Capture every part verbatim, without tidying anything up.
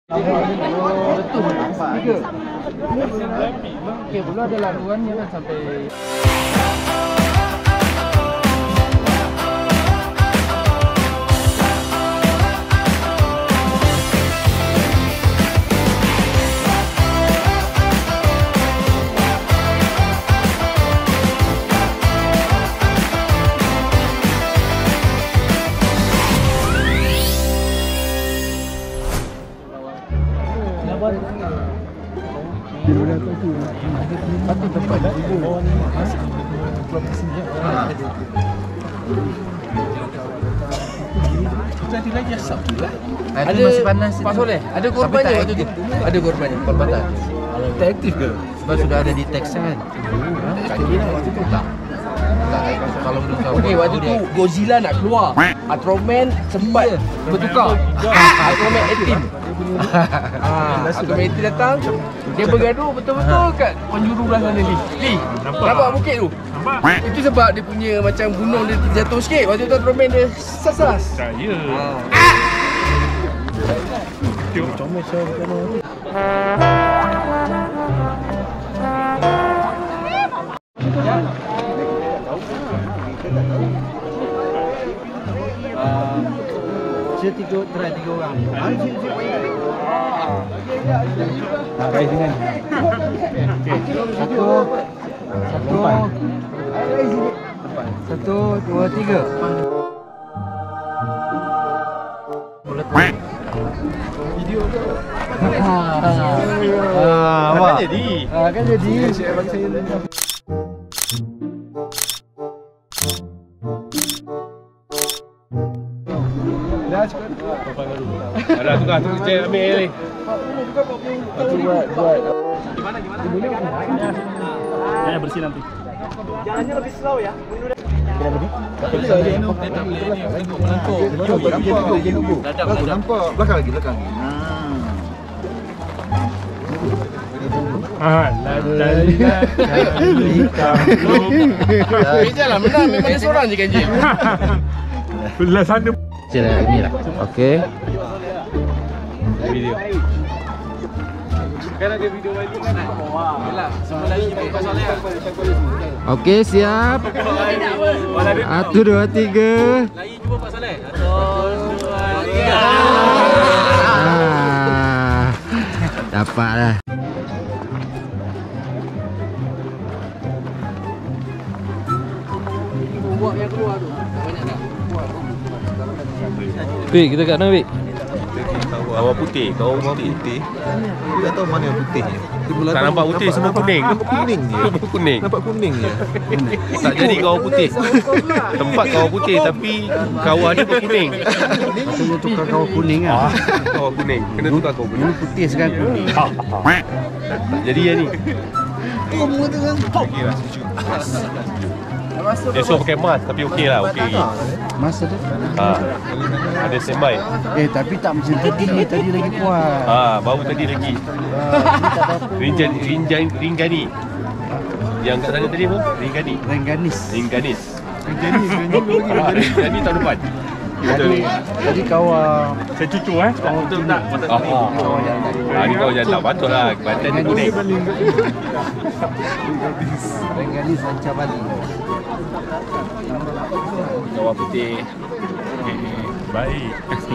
Betul nampak tiga. Okey, pula ada laluannya kan sampai Pati tempat ibu. Jadi lagi asap tu lah. Ada masih panas. Pak Soleh, ada korbannya waktu tu. Ada korbannya, korban. Tak aktif ke? Sebab sudah ada detection kan. Kaki lah waktu tu tak. Kalau belum tahu. Okey, waktu tu Godzilla nak keluar. Ultraman sempat bertukar. Ultraman eighteen. Ah, Ultraman eighteen datang. Dia bergaduh betul-betul kat penjuru belah sana ni. Li, nampak bukit tu? Nampak. Itu sebab dia punya macam gunung dia terjatuh sikit. Waktu tu Ultraman dia sas-sas. Saya. Tengok comel saya bukan. Saya tiga, try tiga orang. Nak raise dengan satu, satu, satu, dua, tiga. Video tu. Ah, apa? Kan jadi. Ah, kan jadi. Saya bagi saya. Dah cukup. Ada tukar tu saya ambil ni. Buat buat. Gimana gimana? Jangan bersih nanti. Jalannya lebih slow ya. Kena bagi. Dia tak boleh ni untuk melengkung. Nampak. Nampak. Belakang lagi, belakang. Ah, la la la. Beja lah, menang memang dia seorang je kan je. Belah sana. Cara ni lah. Okey. Video. Sekarang ada video balik kan? Yalah, semua lagi jemput pasal dia. Okey, siap. Satu, dua, tiga. Lagi jumpa Pak Saleh. Satu, dua, tiga. Ah, dapat lah. Buat yang keluar tu. Banyak tak? Wik, kita kat mana Wik? Kawah putih, kawah putih. Aku tak tahu mana yang putihnya. Tak nampak putih, semua kuning. Nampak kuning je. Nampak kuning. Nampak kuning je. Tak jadi kawah putih. Tempat kawah putih tapi kawah dia berkuning. Maksudnya tukar kawah kuning lah. Ah, kawah kuning. Kena tukar kawah kuning. Ini putih sekarang kuning. Tak jadi ya ni. Okey lah, sejuk. Dia suruh pakai mask tapi okey lah, okey. Masa tu? Ha. Ada standby. Eh, tapi tak macam tadi. Tadi lagi kuat. Ha, baru tadi lagi. Rinjan Rinjan Ringgani. Yang kat sana tadi apa? Ringgani. Rengganis. Ringanis. Rengganis. Ringgani tahun depan. Tadi, tadi kawah. Saya cucu eh. Oh, betul tak? Ah, ah. Ni kau jangan tak patut lah. Badan ni kuning. Rengganis Ranca Bali. Kawah putih. Baik.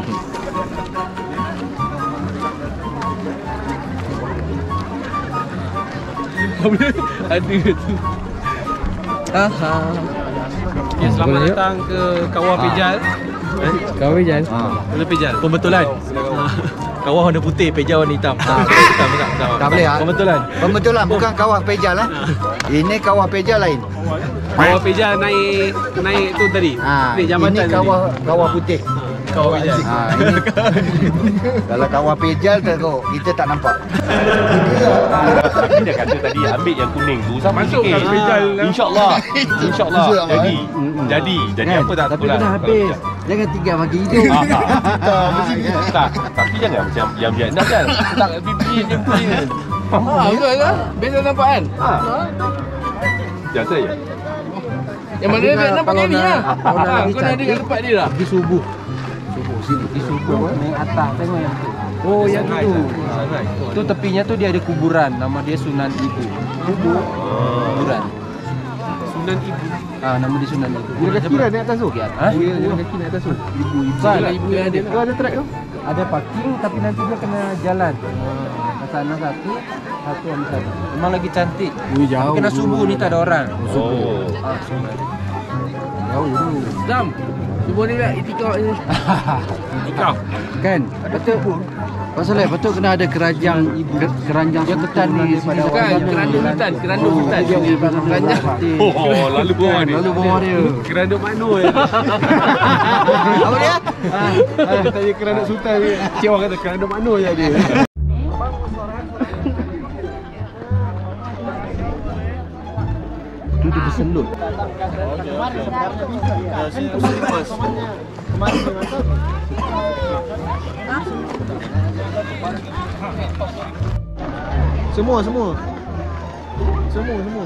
Ada tu. Aha. Ya, selamat datang ke Kawah Pejal. Eh? Kawah Pejal? Kawah Pejal. Pembetulan. Kawah warna putih, pejal warna hitam. Ah. Hitam tak? Tak boleh ah. Pembetulan. Pembetulan bukan kawah pejal lah. Ini kawah pejal lain. Kawah Pejal naik naik tu tadi. Ha, Naik jambatan ini kawah kawah putih. Kawah Pejal. Ha, ini. Kalau kawah pejal teruk, kita tak nampak. Tapi dia kata tadi ambil yang kuning tu sama Masuk sikit. kat pejal. InsyaAllah. InsyaAllah. InsyaAllah. Jadi. Jadi. Jadi apa tak Tapi apalah. kena habis. Jangan tinggal bagi hidup. Tak, tapi jangan macam yang Vietnam kan. Tak pipi dia punya. Ah, betul lah. Biasa nampak kan? Ha. Biasa je. Yang mana Vietnam pakai ni lah. kalau nak Ha, lagi kau nak ada kat cantik, tempat dia lah. Pergi subuh. Subuh sini. Di subuh, naik atas tengok yang tu. Oh, yang itu. Itu tepinya tuh dia ada kuburan, nama dia Sunan Ibu. Kubur. Kuburan. Sunan Ibu. Ah, nama dia Sunan Ibu. Dia kaki dah naik atas tu. Hah? Dia kaki naik atas tu. Ibu, ibu. Sunan Ibu yang ada. Kau ada track tu? Ada parking tapi nanti dia kena jalan. Ke sana satu, satu ambil satu. Memang lagi cantik. Ui, jauh. Kena subuh ni tak ada orang. Oh. Ah, subuh. Jauh dulu. Zam. Cuba ni lah itikaf ni. Itikaf. Kan? Betul. Pasal eh, betul kena ada kerajang ke- keranjang sultan ni pada Kan keranda hutan, keranda hutan. Keranda. Oh, lalu bawah ni. Lalu bawah dia. Keranda mana ya? Apa dia? Ah, tanya keranda sultan ni. Cik orang kata keranda mana ya dia? Tu dia berselut. Semua, semua. Semua, semua.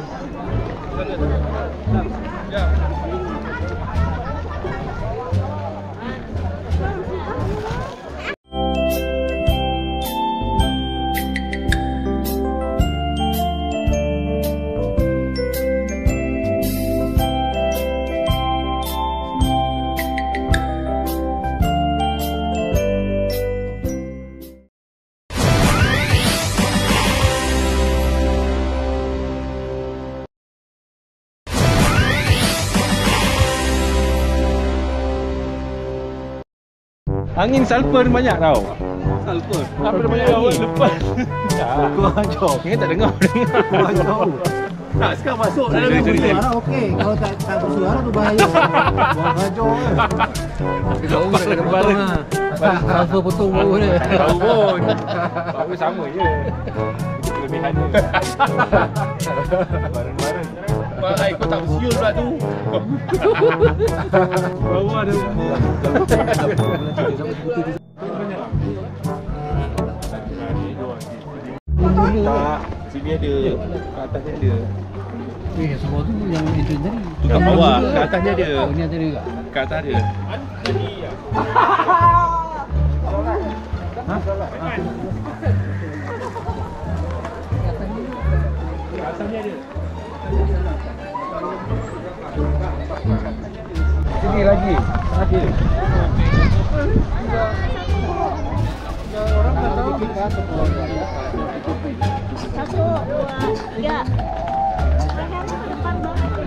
Angin sulfur banyak tau. Sulfur. Apa dia banyak angin? Lepas. Kurang jauh. Ini tak dengar dengar. Kurang jauh. Tak sekarang masuk dalam musim. Suara okey. Kalau tak tak bersuara tu bahaya. Kurang jauh. Jauh tak kena potong lah. Transfer potong baru dia. Tahu pun. Tahu sama je. Kelebihan dia. Barang-barang. Baik kau tak bersiul pula tu. Bawah ada. Tak, sini ada. Kat atasnya ada. Eh, semua tu yang entrance tadi. Tu kat bawah, kat atasnya ada. Oh, ni ada juga. Kat atas ada. Sini lagi. Lagi. Satu, dua, tiga. Depan banget.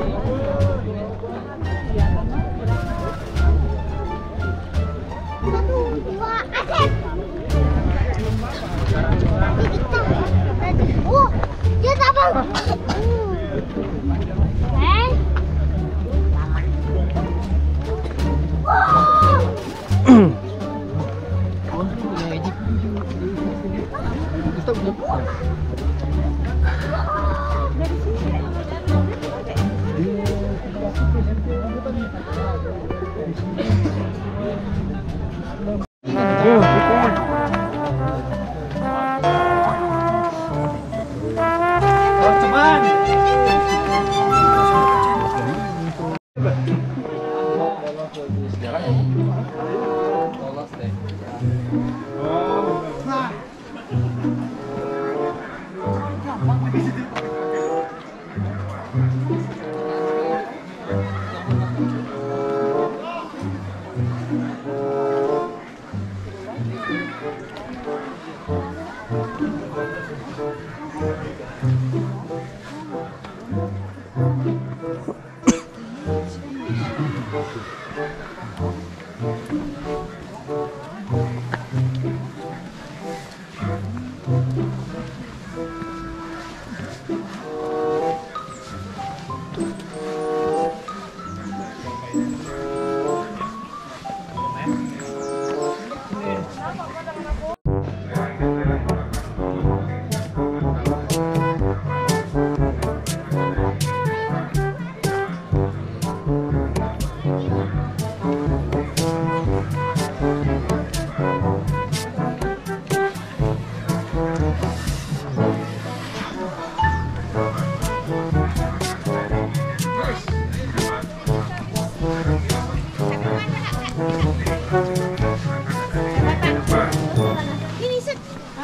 Satu, dua, aset. Oh, dia tak bang. Eh?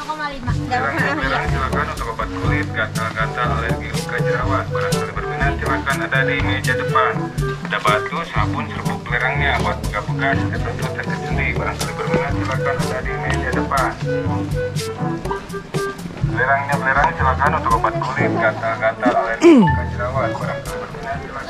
koma lima. Silakan silakan untuk obat kulit, gatal-gatal, alergi, luka, jerawat. Barangkali berminat silakan ada di meja depan. Ada batu, sabun, serbuk belerangnya buat bekas-bekas tertutup terkecuali. Barangkali berminat silakan ada di meja depan. Belerangnya belerang silakan untuk obat kulit, gatal-gatal, alergi, luka, jerawat. Barangkali berminat silakan.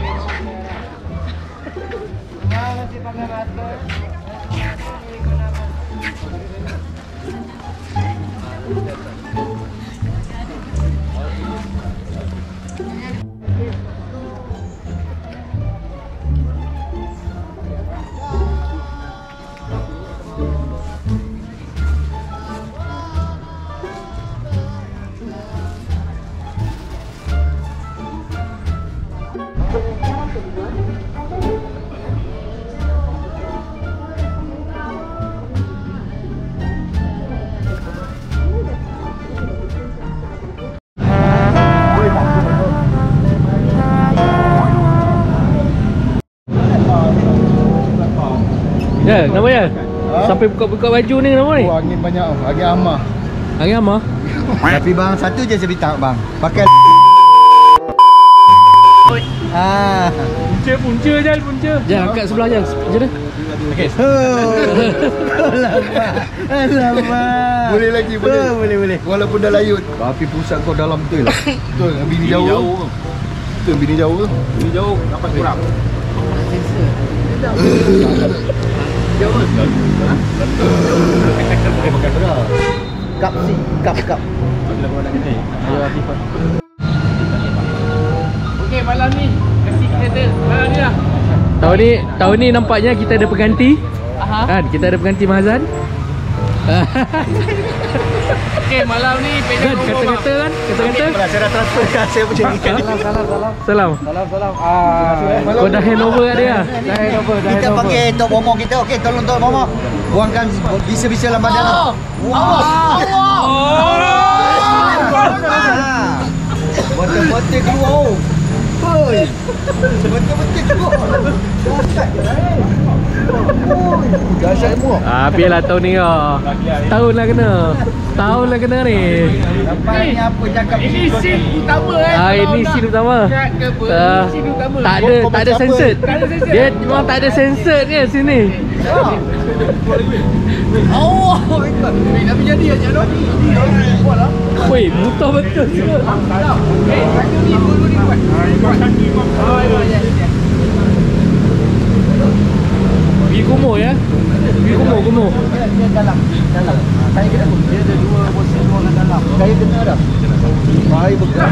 Ya, kenapa ya? Sampai buka-buka baju ni kenapa ni? Oh, angin banyak, angin amah. Angin apa? Tapi bang, satu je saya beritahu bang. Pakai ah. Punca, punca je, punca. Jangan angkat sebelah je. Macam mana? Okey. Alamak. Alamak. Boleh lagi, boleh. Oh, boleh, boleh. Walaupun dah layut. Tapi pusat kau dalam betul lah. Betul, bini jauh. jauh. Betul, bini jauh tu. Bini jauh, dapat kurang. Jauh. Kap si, kap kap. Okey, malam ni kasi kita malam ni lah. Tahun ni, tahun ni nampaknya kita ada pengganti. Aha. Kan, kita ada pengganti Mahazan. Okey, malam ni pegang kan, kata-kata kan? Kata-kata. Saya dah transfer kan saya punya. Salam, salam, salam. Salam. Salam, salam. Ah, kau dah hand over kat dia. dah hand over, dah kita panggil Tok Momo kita. Okey, tolong Tok Momo. Buangkan bisa-bisa dalam badan. Allah. Allah. Allah. Betul-betul keluar. Oi. Betul-betul keluar. Dahsyat semua. Ah, biarlah tahun ni ah. Tahun lah kena. Tahun lah kena ni. Nampaknya apa cakap ini scene utama eh. Ah, ini scene utama. Uh, tak ada tak ada censored. Dia memang tak ada censored ni sini. Allah. Tapi jadi aja dah. Buatlah. Woi, mutah betul semua. Eh, satu ni dulu ni buat. Oh, ya ya. Pergi kumur ya. Pergi kumur, kumur. Dia dalam, dalam. Saya kena dia ada dua bosan dua orang dalam. Saya kena dah. Baik betul.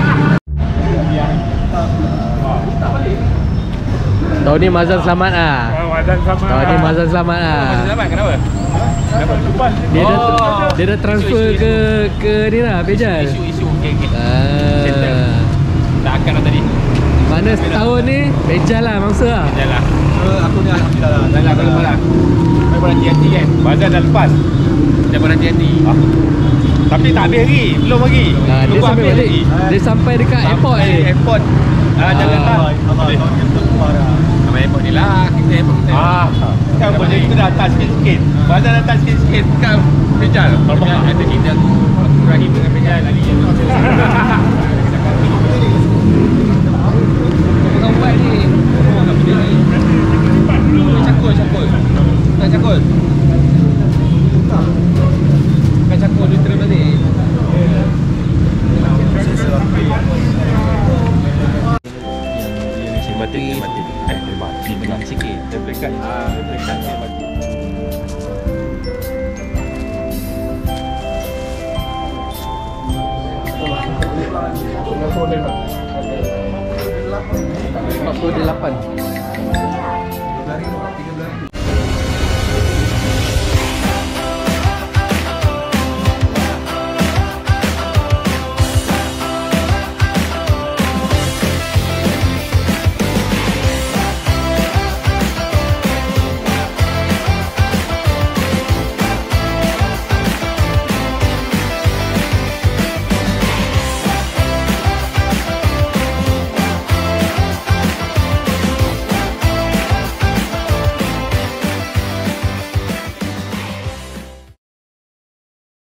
Tahun ni Mazan selamat ah. Mazan selamat. Tahun ni Mazan selamat ah. Selamat kenapa? Dapat lepas. Dia dah dia dah transfer ke ke ni lah Pejan. Isu-isu okey okey. Ah. Tak akan tadi. Mana setahun ni Pejan lah mangsa lah. Pejan lah. Aku ni alhamdulillah lah. Dah lah kalau lepas lah. Saya pun hati-hati kan. Mazan dah lepas. Dia pun hati-hati. Ah. Tapi tak habis lagi. Belum lagi. Nah, dia sampai balik. Lagi. Dia sampai dekat sampai airport ni. Airport. Ah, jangan tak. Nama airport ni lah. Kita airport kita. Ah. Kan boleh kita dah atas sikit-sikit. Mazan dah atas sikit-sikit. Bukan Pejan. Kalau ada kita aku Rahim dengan Pejan lagi. Kau buat ni. Cakul, cakul. Tak cakul. Bukan cakul, dia terus balik. Si mati, dia mati. Eh, dia mati. Dia mati sikit. Dia belekat. Ah, dia belekat. Dia mati. empat puluh lapan.